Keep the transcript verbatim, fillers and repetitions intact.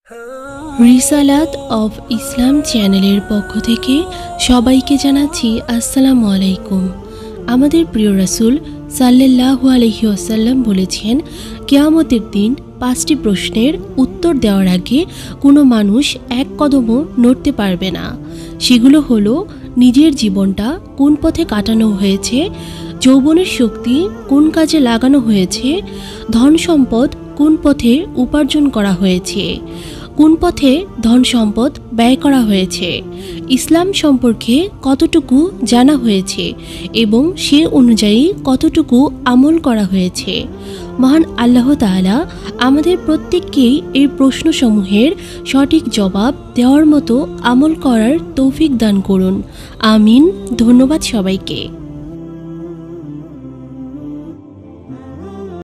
রিসালাত of Islam চ্যানেলের পক্ষ থেকে সবাইকে জানাচ্ছি আসসালামু আলাইকুম। আমাদের প্রিয় রাসূল সাল্লাল্লাহু আলাইহি ওয়াসাল্লাম বলেছেন, কিয়ামতের দিন পাঁচটি প্রশ্নের উত্তর দেওয়ার আগে কোনো মানুষ এক কদমও নড়তে পারবে না। সেগুলো হলো, নিজের জীবনটা কোন পথে কাটানো হয়েছে, যৌবনের শক্তি কোন কাজে লাগানো হয়েছে, ধন সম্পদ কোন পথে উপার্জন করা হয়েছে, কোন পথে ধন সম্পদ ব্যয় করা হয়েছে, ইসলাম সম্পর্কে কতটুকু জানা হয়েছে এবং সে অনুযায়ী কতটুকু আমল করা হয়েছে। মহান আল্লাহ তাআলা আমাদের প্রত্যেককেই এই প্রশ্নসমূহের সঠিক জবাব দেওয়ার মতো আমল করার তৌফিক দান করুন। আমিন। ধন্যবাদ সবাইকে।